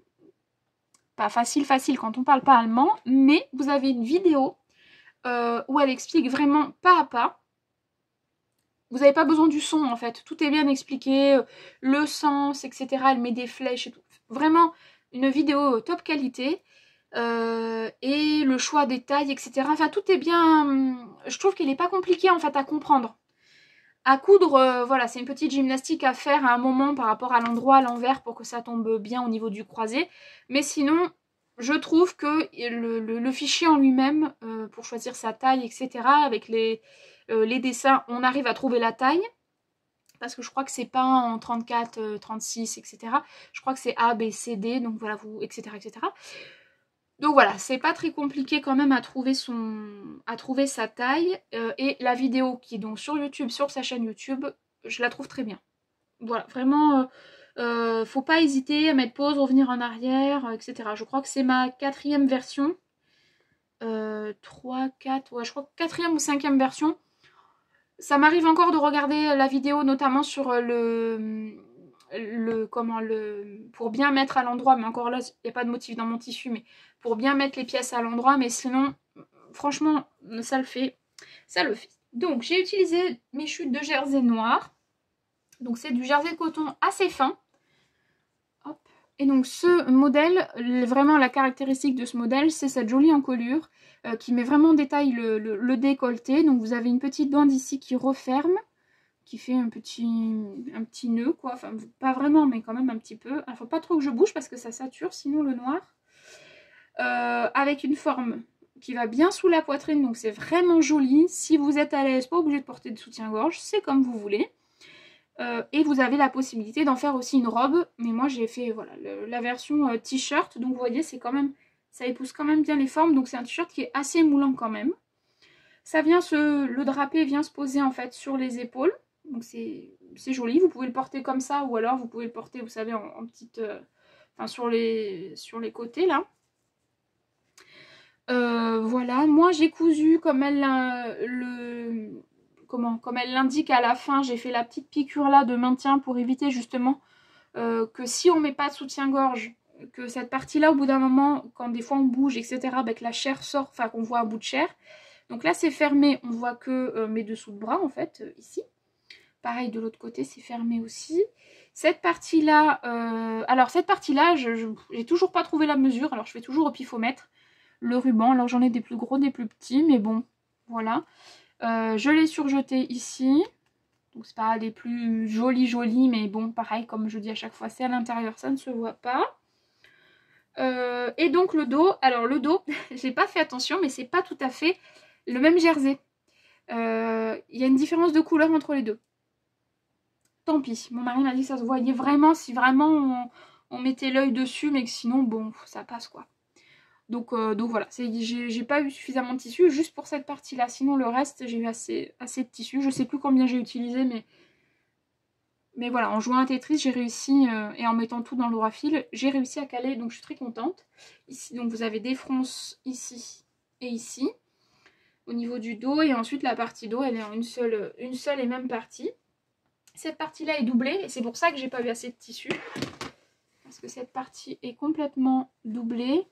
pas facile facile quand on parle pas allemand, mais vous avez une vidéo euh, où elle explique vraiment pas à pas. Vous n'avez pas besoin du son en fait, tout est bien expliqué, le sens, et cetera. Elle met des flèches et tout. Vraiment une vidéo top qualité. Euh, et le choix des tailles, et cetera. Enfin tout est bien. Je trouve qu'elle n'est pas compliquée en fait à comprendre. À coudre, euh, voilà, c'est une petite gymnastique à faire à un moment par rapport à l'endroit, à l'envers, pour que ça tombe bien au niveau du croisé. Mais sinon, je trouve que le, le, le fichier en lui-même, euh, pour choisir sa taille, et cetera, avec les, euh, les dessins, on arrive à trouver la taille. Parce que je crois que c'est pas en trente-quatre, euh, trente-six, et cetera. Je crois que c'est A, B, C, D, donc voilà, vous, et cetera, et cetera. Donc voilà, c'est pas très compliqué quand même à trouver, son... à trouver sa taille. Euh, et la vidéo qui est donc sur YouTube, sur sa chaîne YouTube, je la trouve très bien. Voilà, vraiment, euh, euh, faut pas hésiter à mettre pause, revenir en arrière, et cetera. Je crois que c'est ma quatrième version. Euh, trois, quatre, ouais, je crois que quatrième ou cinquième version. Ça m'arrive encore de regarder la vidéo, notamment sur le... le comment le pour bien mettre à l'endroit, mais encore là il n'y a pas de motif dans mon tissu, mais pour bien mettre les pièces à l'endroit, mais sinon franchement ça le fait ça le fait. Donc j'ai utilisé mes chutes de jersey noir, donc c'est du jersey coton assez fin. Hop. Et donc ce modèle, vraiment la caractéristique de ce modèle, c'est cette jolie encolure euh, qui met vraiment en détail le, le, le décolleté. Donc vous avez une petite bande ici qui referme, qui fait un petit, un petit nœud, quoi. Enfin, pas vraiment, mais quand même un petit peu. Il faut pas trop que je bouge parce que ça sature, sinon le noir. Euh, avec une forme qui va bien sous la poitrine, donc c'est vraiment joli. Si vous êtes à l'aise, pas obligé de porter de soutien-gorge, c'est comme vous voulez. Euh, et vous avez la possibilité d'en faire aussi une robe. Mais moi, j'ai fait voilà le, la version euh, t-shirt. Donc vous voyez, c'est quand même, ça épouse quand même bien les formes. Donc c'est un t-shirt qui est assez moulant quand même. Ça vient se, le drapé vient se poser en fait sur les épaules. Donc c'est joli, vous pouvez le porter comme ça, ou alors vous pouvez le porter, vous savez, en, en petite... Euh, enfin, sur les, sur les côtés, là. Euh, voilà, moi j'ai cousu comme elle, le, comment, comme elle l'indique à la fin, j'ai fait la petite piqûre là de maintien pour éviter justement euh, que si on met pas de soutien-gorge, que cette partie-là, au bout d'un moment, quand des fois on bouge, et cetera, bah, que la chair sort, enfin qu'on voit un bout de chair. Donc là, c'est fermé, on voit que euh, mes dessous de bras, en fait, euh, ici. Pareil, de l'autre côté, c'est fermé aussi. Cette partie-là, euh, alors cette partie-là, je n'ai toujours pas trouvé la mesure, alors je fais toujours au pifomètre le ruban. Alors j'en ai des plus gros, des plus petits, mais bon, voilà. Euh, je l'ai surjeté ici. Donc c'est pas des plus jolis jolis, mais bon, pareil, comme je dis à chaque fois, c'est à l'intérieur, ça ne se voit pas. Euh, et donc le dos, alors le dos, j'ai pas fait attention, mais c'est pas tout à fait le même jersey. Il euh, y a une différence de couleur entre les deux. Tant pis, mon mari m'a dit que ça se voyait vraiment si vraiment on, on mettait l'œil dessus, mais que sinon, bon, ça passe quoi. Donc, euh, donc voilà, j'ai pas eu suffisamment de tissu juste pour cette partie-là. Sinon, le reste, j'ai eu assez, assez de tissu. Je sais plus combien j'ai utilisé, mais... Mais voilà, en jouant à Tetris, j'ai réussi, euh, et en mettant tout dans l'Aurafil, j'ai réussi à caler, donc je suis très contente. Ici, donc vous avez des fronces ici et ici, au niveau du dos, et ensuite la partie dos, elle est en une seule, une seule et même partie. Cette partie-là est doublée, et c'est pour ça que j'ai pas eu assez de tissu. Parce que cette partie est complètement doublée.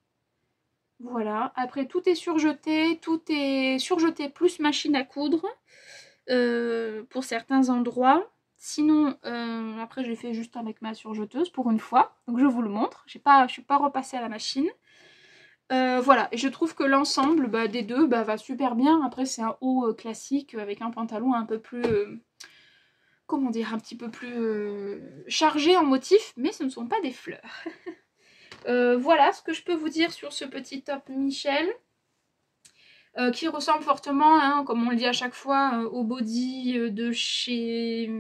Voilà, après tout est surjeté, tout est surjeté plus machine à coudre, euh, pour certains endroits. Sinon, euh, après je l'ai fait juste avec ma surjeteuse pour une fois, donc je vous le montre. J'ai pas, je suis pas repassée à la machine. Euh, voilà, et je trouve que l'ensemble bah, des deux bah, va super bien. Après c'est un haut euh, classique avec un pantalon un peu plus, euh, comment dire, un petit peu plus euh, chargé en motif, mais ce ne sont pas des fleurs. euh, voilà ce que je peux vous dire sur ce petit top Michel. Euh, qui ressemble fortement, hein, comme on le dit à chaque fois, euh, au body euh, de chez...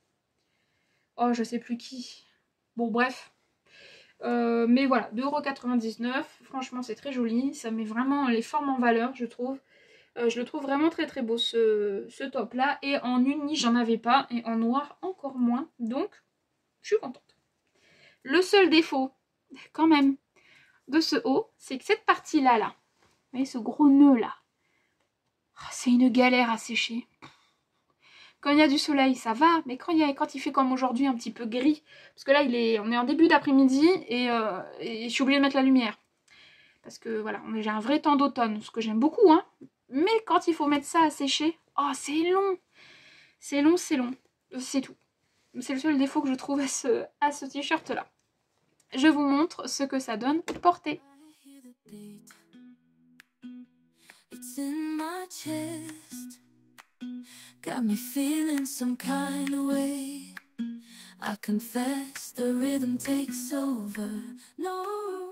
Oh, je sais plus qui. Bon, bref. Euh, mais voilà, deux euros quatre-vingt-dix-neuf. Franchement, c'est très joli. Ça met vraiment les formes en valeur, je trouve. Euh, je le trouve vraiment très très beau, ce, ce top-là. Et en uni, j'en avais pas. Et en noir, encore moins. Donc, je suis contente. Le seul défaut, quand même, de ce haut, c'est que cette partie-là, là, vous voyez, ce gros nœud-là, c'est une galère à sécher. Quand il y a du soleil, ça va, mais quand il, y a, quand il fait comme aujourd'hui, un petit peu gris, parce que là, il est, on est en début d'après-midi et, euh, et je suis obligée de mettre la lumière. Parce que voilà, j'ai un vrai temps d'automne, ce que j'aime beaucoup, hein. Mais quand il faut mettre ça à sécher, oh, c'est long. C'est long, c'est long. C'est tout. C'est le seul défaut que je trouve à ce, à ce t-shirt-là. Je vous montre ce que ça donne porté. It's in my chest. Got me feeling some kind of way. I confess the rhythm takes over. No.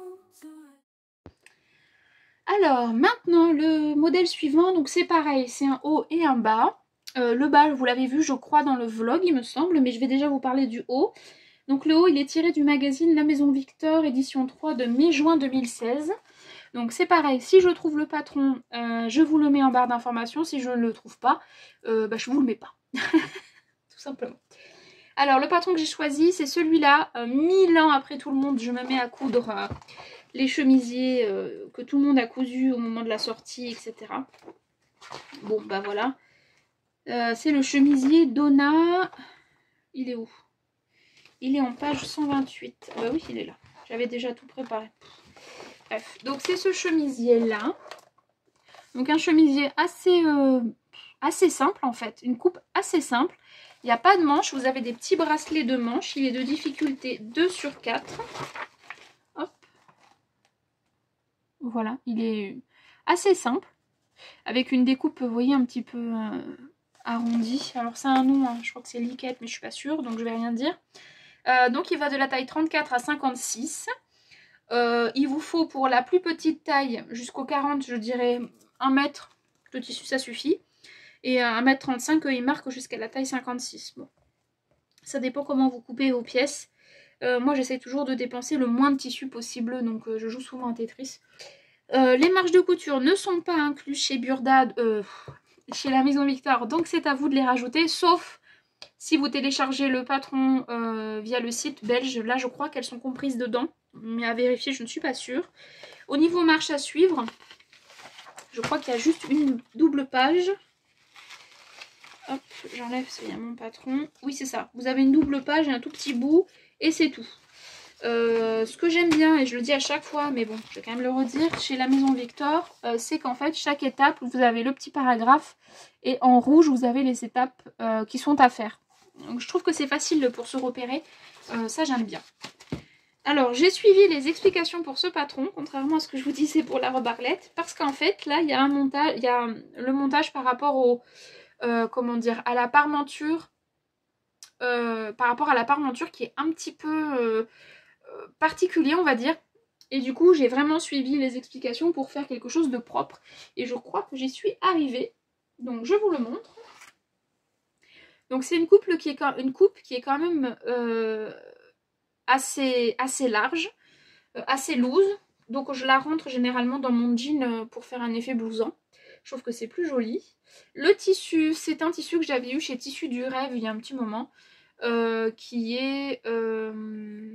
Alors maintenant le modèle suivant, donc c'est pareil, c'est un haut et un bas. Euh, le bas, vous l'avez vu, je crois, dans le vlog, il me semble, mais je vais déjà vous parler du haut. Donc le haut, il est tiré du magazine La Maison Victor, édition trois de mai-juin deux mille seize. Donc c'est pareil, si je trouve le patron, euh, je vous le mets en barre d'informations. Si je ne le trouve pas, euh, bah, je vous le mets pas. Tout simplement. Alors le patron que j'ai choisi, c'est celui-là. Euh, mille ans après tout le monde, je me mets à coudre euh, les chemisiers euh, que tout le monde a cousus au moment de la sortie, et cetera. Bon bah voilà. Euh, c'est le chemisier Donna. Il est où? Il est en page cent vingt-huit. Ah bah oui, il est là. J'avais déjà tout préparé. Bref, donc c'est ce chemisier-là. Donc un chemisier assez, euh, assez simple en fait. Une coupe assez simple. Il n'y a pas de manches. Vous avez des petits bracelets de manches. Il est de difficulté deux sur quatre. Hop. Voilà, il est assez simple. Avec une découpe, vous voyez, un petit peu euh, arrondie. Alors c'est un nom, hein. Je crois que c'est liquette, mais je suis pas sûre. Donc je vais rien dire. Euh, donc il va de la taille trente-quatre à cinquante-six. Euh, il vous faut pour la plus petite taille jusqu'au quarante, je dirais un mètre de tissu, ça suffit. Et un mètre trente-cinq, il marque jusqu'à la taille cinquante-six. Bon. Ça dépend comment vous coupez vos pièces. Euh, moi, j'essaie toujours de dépenser le moins de tissu possible, donc euh, je joue souvent à Tetris. Euh, les marges de couture ne sont pas incluses chez Burda, euh, chez la Maison Victor, donc c'est à vous de les rajouter, sauf si vous téléchargez le patron euh, via le site belge. Là, je crois qu'elles sont comprises dedans. Mais à vérifier, je ne suis pas sûre. Au niveau marche à suivre, je crois qu'il y a juste une double page. Hop, j'enlève, il y a mon patron. Oui, c'est ça. Vous avez une double page et un tout petit bout et c'est tout. Euh, ce que j'aime bien, et je le dis à chaque fois, mais bon, je vais quand même le redire, chez la Maison Victor, euh, c'est qu'en fait, chaque étape, vous avez le petit paragraphe et en rouge, vous avez les étapes euh, qui sont à faire. Donc je trouve que c'est facile pour se repérer. Euh, ça, j'aime bien. Alors, j'ai suivi les explications pour ce patron, contrairement à ce que je vous disais pour la robe Arlette, parce qu'en fait, là, il y a un montage, il y a le montage par rapport au, euh, comment dire, à la parmenture, euh, par rapport à la parmenture qui est un petit peu euh, euh, particulier, on va dire. Et du coup, j'ai vraiment suivi les explications pour faire quelque chose de propre. Et je crois que j'y suis arrivée. Donc, je vous le montre. Donc, c'est une coupe qui est quand, une coupe qui est quand même euh, assez, assez large. assez loose, donc je la rentre généralement dans mon jean pour faire un effet blouson. Je trouve que c'est plus joli. Le tissu, c'est un tissu que j'avais eu chez Tissu du Rêve il y a un petit moment, euh, qui est... Euh...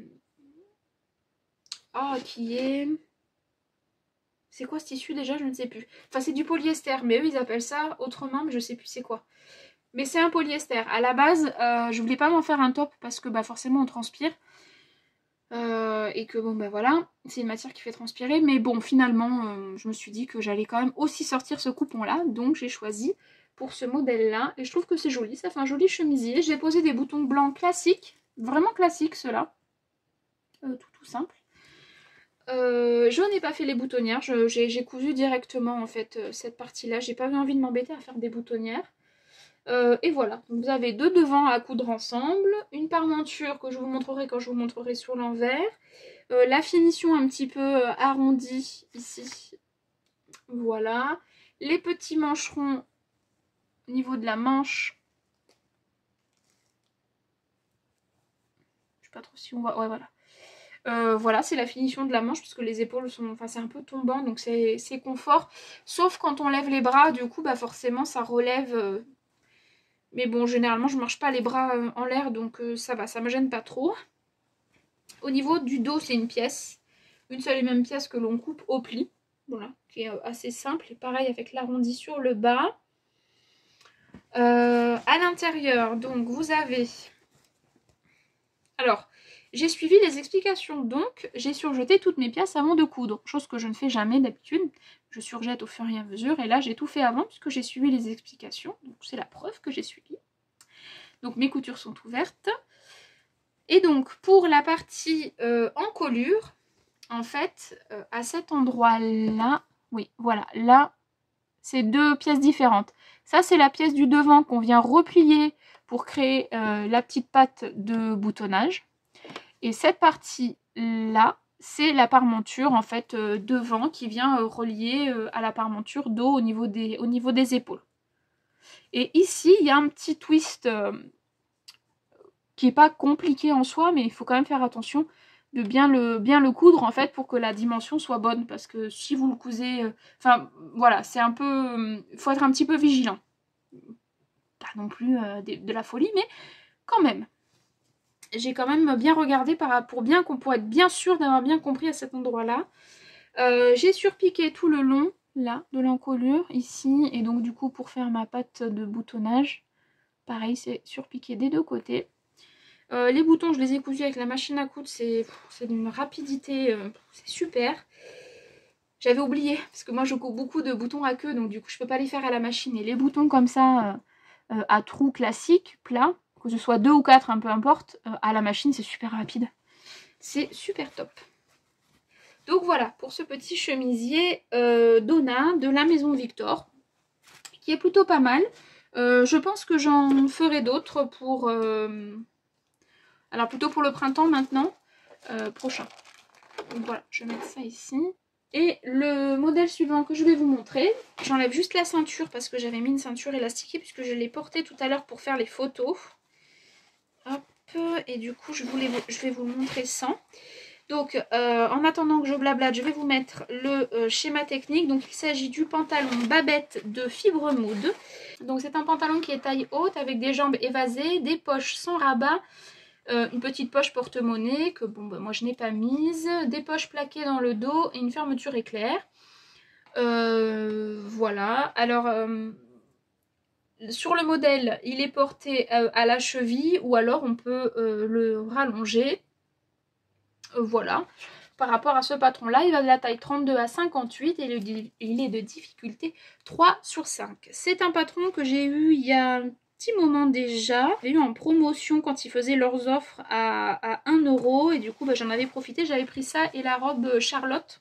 Ah, qui est... C'est quoi ce tissu déjà? Je ne sais plus. Enfin, c'est du polyester, mais eux, ils appellent ça autrement, mais je sais plus c'est quoi. Mais c'est un polyester. À la base, euh, je voulais pas m'en faire un top parce que bah, forcément, on transpire. Euh, et que bon ben voilà, c'est une matière qui fait transpirer, mais bon finalement euh, je me suis dit que j'allais quand même aussi sortir ce coupon là, donc j'ai choisi pour ce modèle là, et je trouve que c'est joli, ça fait un joli chemisier. J'ai posé des boutons blancs classiques, vraiment classiques ceux-là, euh, tout tout simple. Euh, je n'ai pas fait les boutonnières, j'ai cousu directement en fait euh, cette partie là, j'ai pas eu envie de m'embêter à faire des boutonnières. Euh, et voilà, donc vous avez deux devants à coudre ensemble, une parmenture que je vous montrerai quand je vous montrerai sur l'envers, euh, la finition un petit peu euh, arrondie ici, voilà, les petits mancherons au niveau de la manche, je sais pas trop si on voit, ouais voilà, euh, voilà c'est la finition de la manche puisque les épaules sont, enfin c'est un peu tombant donc c'est confort, sauf quand on lève les bras, du coup bah forcément ça relève... Euh, mais bon, généralement, je ne marche pas les bras euh, en l'air, donc euh, ça va, ça me gêne pas trop. Au niveau du dos, c'est une pièce. Une seule et même pièce que l'on coupe au pli. Voilà, qui est assez simple. Et pareil avec l'arrondi sur le bas. Euh, à l'intérieur, donc, vous avez... Alors, j'ai suivi les explications, donc j'ai surjeté toutes mes pièces avant de coudre. Chose que je ne fais jamais d'habitude. Je surjette au fur et à mesure. Et là, j'ai tout fait avant puisque j'ai suivi les explications. Donc, c'est la preuve que j'ai suivi. Donc, mes coutures sont ouvertes. Et donc, pour la partie euh, encolure, en fait, euh, à cet endroit-là, oui, voilà, là, c'est deux pièces différentes. Ça, c'est la pièce du devant qu'on vient replier pour créer euh, la petite patte de boutonnage. Et cette partie-là, c'est la parmenture, en fait, euh, devant qui vient euh, relier euh, à la parmenture dos au niveau des, au niveau des épaules. Et ici, il y a un petit twist... Euh, qui n'est pas compliqué en soi, mais il faut quand même faire attention de bien le, bien le coudre en fait pour que la dimension soit bonne, parce que si vous le cousez, euh, enfin voilà, c'est un peu, il faut être un petit peu vigilant, pas non plus euh, de, de la folie, mais quand même. J'ai quand même bien regardé par, pour, bien, pour être bien sûr d'avoir bien compris à cet endroit-là. Euh, j'ai surpiqué tout le long, là, de l'encolure, ici, et donc du coup pour faire ma patte de boutonnage, pareil, c'est surpiqué des deux côtés. Euh, les boutons, je les ai cousus avec la machine à coudre, c'est d'une rapidité, euh, c'est super. J'avais oublié, parce que moi je couds beaucoup de boutons à queue, donc du coup je peux pas les faire à la machine. Et les boutons comme ça, euh, à trous classiques, plats, que ce soit deux ou quatre, hein, peu importe, euh, à la machine c'est super rapide. C'est super top. Donc voilà, pour ce petit chemisier euh, Donna de la Maison Victor, qui est plutôt pas mal. Euh, je pense que j'en ferai d'autres pour... Euh, Alors plutôt pour le printemps maintenant, euh, prochain. Donc voilà, je vais mettre ça ici. Et le modèle suivant que je vais vous montrer, j'enlève juste la ceinture parce que j'avais mis une ceinture élastiquée puisque je l'ai portée tout à l'heure pour faire les photos. Hop, et du coup je, voulais, je vais vous le montrer sans. Donc euh, en attendant que je blablate, je vais vous mettre le euh, schéma technique. Donc il s'agit du pantalon Babette de Fibre Mood. Donc c'est un pantalon qui est taille haute avec des jambes évasées, des poches sans rabat. Euh, une petite poche porte-monnaie que bon bah, moi je n'ai pas mise, des poches plaquées dans le dos et une fermeture éclair. Euh, voilà, alors euh, sur le modèle, il est porté euh, à la cheville ou alors on peut euh, le rallonger. Euh, voilà. Par rapport à ce patron-là, il va de la taille trente-deux à cinquante-huit et il est de difficulté trois sur cinq. C'est un patron que j'ai eu il y a un petit moment déjà. J'ai eu en promotion quand ils faisaient leurs offres à, à un euro et du coup bah, j'en avais profité. J'avais pris ça et la robe Charlotte.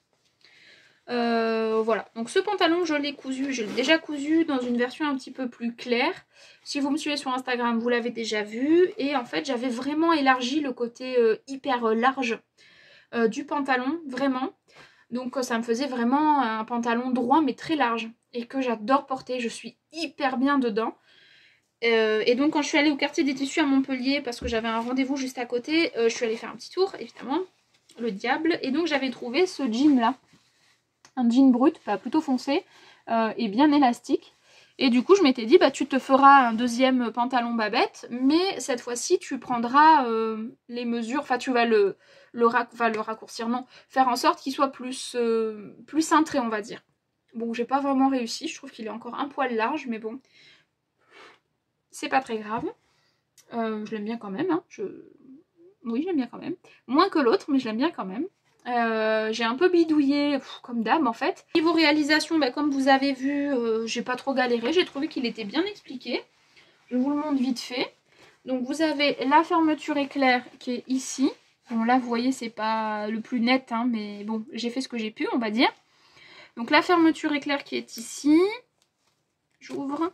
Euh, voilà, donc ce pantalon je l'ai cousu, je l'ai déjà cousu dans une version un petit peu plus claire. Si vous me suivez sur Instagram, vous l'avez déjà vu. Et en fait, j'avais vraiment élargi le côté euh, hyper large euh, du pantalon, vraiment. Donc ça me faisait vraiment un pantalon droit mais très large. Et que j'adore porter, je suis hyper bien dedans. Euh, et donc quand je suis allée au quartier des tissus à Montpellier, parce que j'avais un rendez-vous juste à côté, euh, je suis allée faire un petit tour, évidemment. Le diable. Et donc j'avais trouvé ce jean là. Un jean brut, bah, plutôt foncé euh, et bien élastique. Et du coup je m'étais dit bah tu te feras un deuxième pantalon Babette, mais cette fois-ci tu prendras euh, les mesures, enfin tu vas le, le, rac enfin, le raccourcir, non, faire en sorte qu'il soit plus, euh, plus cintré on va dire. Bon j'ai pas vraiment réussi, je trouve qu'il est encore un poil large mais bon, c'est pas très grave. Euh, je l'aime bien quand même, hein. je... oui je l'aime bien quand même, moins que l'autre mais je l'aime bien quand même. Euh, j'ai un peu bidouillé pff, comme d'hab en fait. Niveau réalisation, bah, comme vous avez vu, euh, j'ai pas trop galéré. J'ai trouvé qu'il était bien expliqué. Je vous le montre vite fait. Donc vous avez la fermeture éclair qui est ici. Bon là vous voyez c'est pas le plus net hein, mais bon j'ai fait ce que j'ai pu on va dire. Donc la fermeture éclair qui est ici. J'ouvre.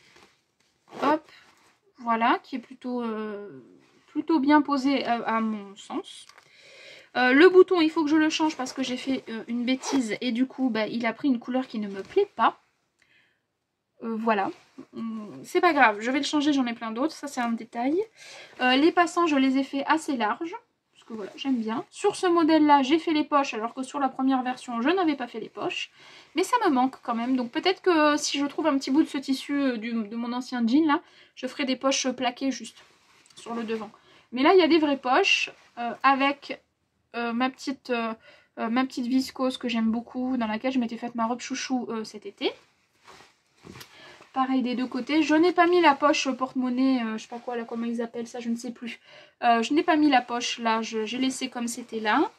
Hop. Voilà qui est plutôt, euh, plutôt bien posé à, à mon sens. Euh, le bouton, il faut que je le change parce que j'ai fait euh, une bêtise et du coup, bah, il a pris une couleur qui ne me plaît pas. Euh, voilà. C'est pas grave, je vais le changer, j'en ai plein d'autres. Ça, c'est un détail. Euh, les passants, je les ai fait assez larges. Parce que voilà, j'aime bien. Sur ce modèle-là, j'ai fait les poches alors que sur la première version, je n'avais pas fait les poches. Mais ça me manque quand même. Donc peut-être que si je trouve un petit bout de ce tissu euh, du, de mon ancien jean, là, je ferai des poches plaquées juste sur le devant. Mais là, il y a des vraies poches euh, avec... Euh, ma, petite, euh, euh, ma petite viscose que j'aime beaucoup, dans laquelle je m'étais faite ma robe chouchou euh, cet été. Pareil des deux côtés. Je n'ai pas mis la poche porte-monnaie, euh, je sais pas quoi là, comment ils appellent ça, je ne sais plus. Euh, je n'ai pas mis la poche là, j'ai laissé comme c'était là.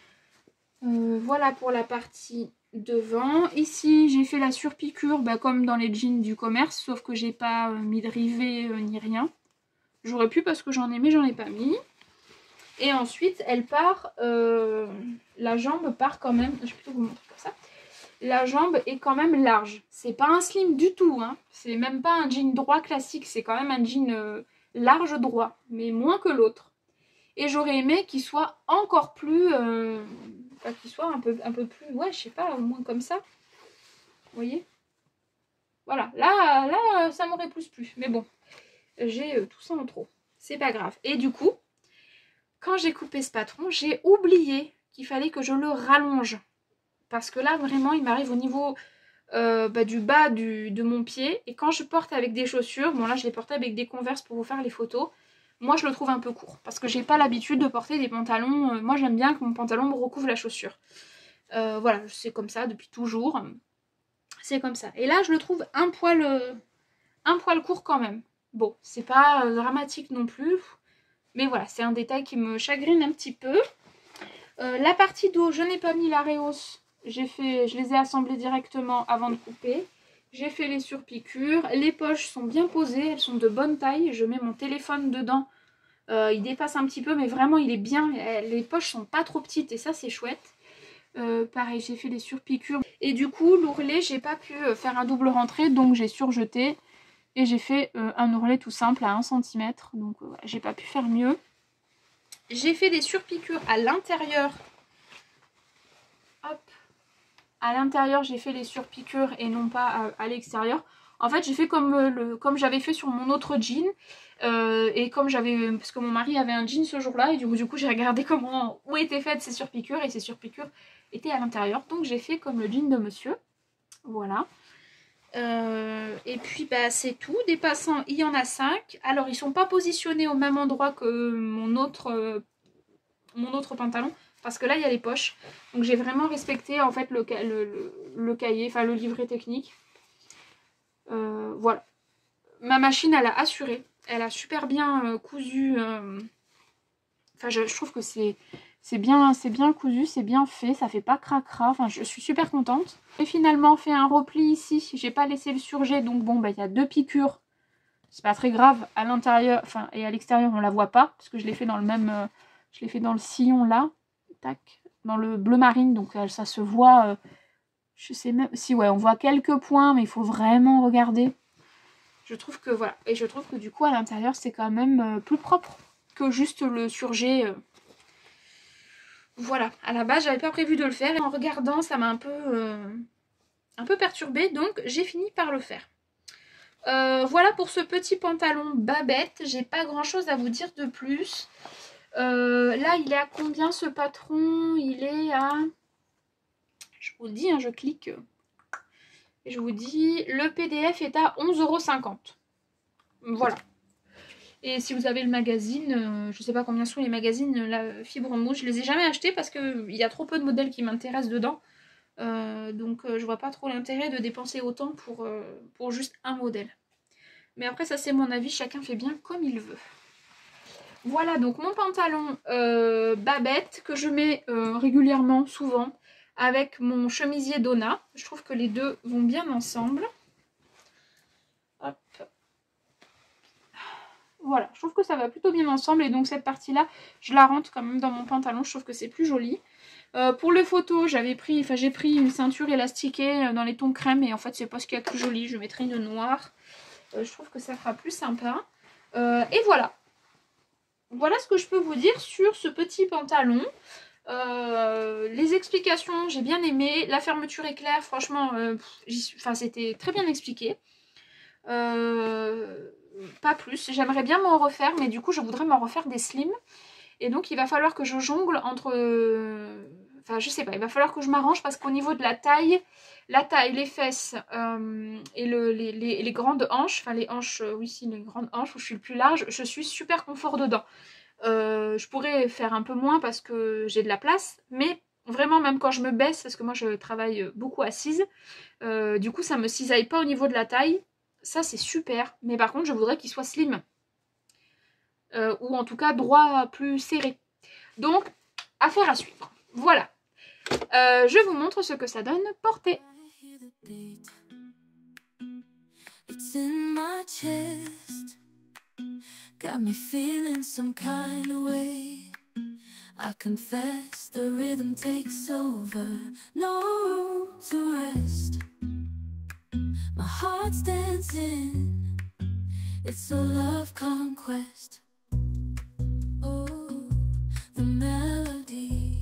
Euh, voilà pour la partie devant. Ici j'ai fait la surpiqûre bah, comme dans les jeans du commerce, sauf que j'ai pas euh, mis de rivet euh, ni rien. J'aurais pu parce que j'en ai mais j'en ai pas mis. Et ensuite, elle part, euh, la jambe part quand même, je vais plutôt vous montrer comme ça. La jambe est quand même large. C'est pas un slim du tout, hein. C'est même pas un jean droit classique, c'est quand même un jean euh, large droit, mais moins que l'autre. Et j'aurais aimé qu'il soit encore plus, euh, enfin, qu'il soit un peu, un peu plus, ouais, je sais pas, au moins comme ça. Vous voyez? Voilà, là, là, ça m'aurait plus plu. Mais bon, j'ai euh, tout ça en trop. C'est pas grave. Et du coup... Quand j'ai coupé ce patron, j'ai oublié qu'il fallait que je le rallonge. Parce que là, vraiment, il m'arrive au niveau euh, bah, du bas du, de mon pied. Et quand je porte avec des chaussures, bon là, je les portais avec des Converse pour vous faire les photos. Moi, je le trouve un peu court. Parce que j'ai pas l'habitude de porter des pantalons. Euh, moi, j'aime bien que mon pantalon me recouvre la chaussure. Euh, voilà, c'est comme ça depuis toujours. C'est comme ça. Et là, je le trouve un poil, euh, un poil court quand même. Bon, c'est pas euh, dramatique non plus. Mais voilà, c'est un détail qui me chagrine un petit peu. Euh, la partie dos, je n'ai pas mis la réhausse. J'ai fait, je les ai assemblées directement avant de couper. J'ai fait les surpiqûres. Les poches sont bien posées, elles sont de bonne taille. Je mets mon téléphone dedans. Euh, il dépasse un petit peu, mais vraiment, il est bien. Les poches sont pas trop petites et ça, c'est chouette. Euh, pareil, j'ai fait les surpiqûres. Et du coup, l'ourlet, j'ai pas pu faire un double rentrée, donc j'ai surjeté. Et j'ai fait euh, un ourlet tout simple à un centimètre. Donc euh, voilà, j'ai pas pu faire mieux. J'ai fait des surpiqûres à l'intérieur. Hop. À l'intérieur, j'ai fait les surpiqûres et non pas à, à l'extérieur. En fait, j'ai fait comme, euh, le, comme j'avais fait sur mon autre jean. Euh, et comme j'avais... Parce que mon mari avait un jean ce jour-là. Et du coup, du coup j'ai regardé comment, où étaient faites ces surpiqûres. Et ces surpiqûres étaient à l'intérieur. Donc j'ai fait comme le jean de monsieur. Voilà. Euh, et puis bah c'est tout. Des passants, il y en a cinq. Alors ils sont pas positionnés au même endroit que mon autre euh, mon autre pantalon parce que là il y a les poches. Donc j'ai vraiment respecté en fait le, le, le, le cahier, enfin le livret technique. Euh, voilà. ma machine, elle a assuré. Elle a super bien euh, cousu. Euh... Enfin, je, je trouve que c'est bien, bien cousu, c'est bien fait. Ça fait pas cracra. Enfin, je suis super contente. J'ai finalement fait un repli ici. J'ai pas laissé le surjet. Donc bon, bah, il y a deux piqûres. C'est pas très grave. À l'intérieur, enfin, et à l'extérieur, on la voit pas. Parce que je l'ai fait dans le même... Euh, je l'ai fait dans le sillon là. Tac. Dans le bleu marine. Donc euh, ça se voit... Euh, je sais même... Si, ouais, on voit quelques points. Mais il faut vraiment regarder. Je trouve que voilà, et je trouve que du coup à l'intérieur c'est quand même euh, plus propre que juste le surjet. Euh. Voilà, à la base j'avais pas prévu de le faire et en regardant ça m'a un peu euh, un peu perturbée, donc j'ai fini par le faire. Euh, voilà pour ce petit pantalon Babette, j'ai pas grand chose à vous dire de plus. Euh, là il est à combien ce patron? Il est à... Je vous le dis, hein, je clique... Je vous dis, le P D F est à onze euros cinquante. Voilà. Et si vous avez le magazine, euh, je sais pas combien sont les magazines, la fibre mousse, je les ai jamais achetés parce qu'il y a trop peu de modèles qui m'intéressent dedans. Euh, donc euh, je vois pas trop l'intérêt de dépenser autant pour, euh, pour juste un modèle. Mais après ça c'est mon avis, chacun fait bien comme il veut. Voilà donc mon pantalon euh, Babette que je mets euh, régulièrement, souvent, avec mon chemisier Donna. Je trouve que les deux vont bien ensemble. Hop. Voilà, je trouve que ça va plutôt bien ensemble et donc cette partie-là, je la rentre quand même dans mon pantalon, je trouve que c'est plus joli. Euh, pour les photos, j'avais pris, enfin j'ai pris une ceinture élastiquée dans les tons crème et en fait c'est pas ce qu'il y a de plus joli, je mettrai une noire. Euh, je trouve que ça fera plus sympa. Euh, et voilà. Voilà ce que je peux vous dire sur ce petit pantalon. Euh, les explications, j'ai bien aimé. La fermeture éclair, franchement, euh, enfin, c'était très bien expliqué. Euh, pas plus. J'aimerais bien m'en refaire, mais du coup, je voudrais m'en refaire des slims. Et donc, il va falloir que je jongle entre... Enfin, je sais pas, il va falloir que je m'arrange parce qu'au niveau de la taille, la taille, les fesses euh, et le, les, les, les grandes hanches, enfin les hanches, euh, oui, si, les grandes hanches où je suis le plus large, je suis super confort dedans. Euh, je pourrais faire un peu moins parce que j'ai de la place, mais vraiment, même quand je me baisse, parce que moi je travaille beaucoup assise, euh, du coup, ça me cisaille pas au niveau de la taille. Ça, c'est super, mais par contre, je voudrais qu'il soit slim. Euh, ou en tout cas, droit plus serré. Donc, affaire à suivre. Voilà. Euh, je vous montre ce que ça donne porté. It's in my chest. Got me feeling some kind of way. I confess the rhythm takes over. No room to rest. My heart's dancing. It's a love conquest. Oh, the melody.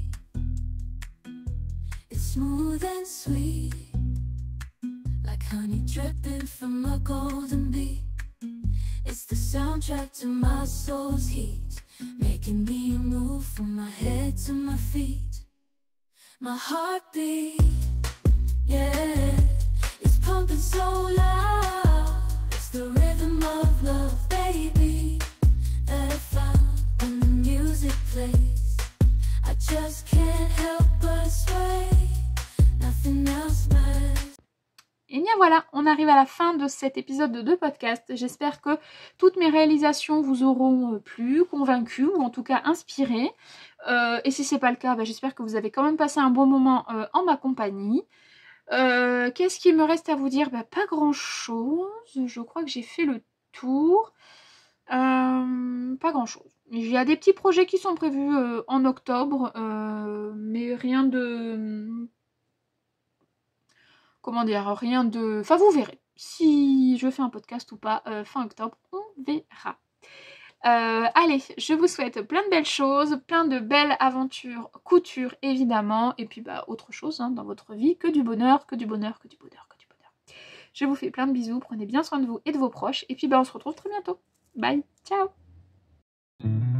It's smooth and sweet, like honey dripping from a golden bee. It's the soundtrack to my soul's heat, making me move from my head to my feet. My heartbeat, yeah, it's pumping so loud. It's the rhythm of love, baby, that I found when the music plays. I just can't help but sway. Nothing else matters. Et bien voilà, on arrive à la fin de cet épisode de podcast. J'espère que toutes mes réalisations vous auront plu, convaincu ou en tout cas inspiré. Euh, et si c'est pas le cas, bah, j'espère que vous avez quand même passé un bon moment euh, en ma compagnie. Euh, Qu'est-ce qu'il me reste à vous dire? Bah, pas grand chose. Je crois que j'ai fait le tour. Euh, pas grand chose. Il y a des petits projets qui sont prévus euh, en octobre, euh, mais rien de... Comment dire, rien de... Enfin, vous verrez. Si je fais un podcast ou pas, euh, fin octobre, on verra. Euh, allez, je vous souhaite plein de belles choses, plein de belles aventures, couture évidemment, et puis bah autre chose hein, dans votre vie, que du bonheur, que du bonheur, que du bonheur, que du bonheur. Je vous fais plein de bisous, prenez bien soin de vous et de vos proches, et puis bah on se retrouve très bientôt. Bye, ciao.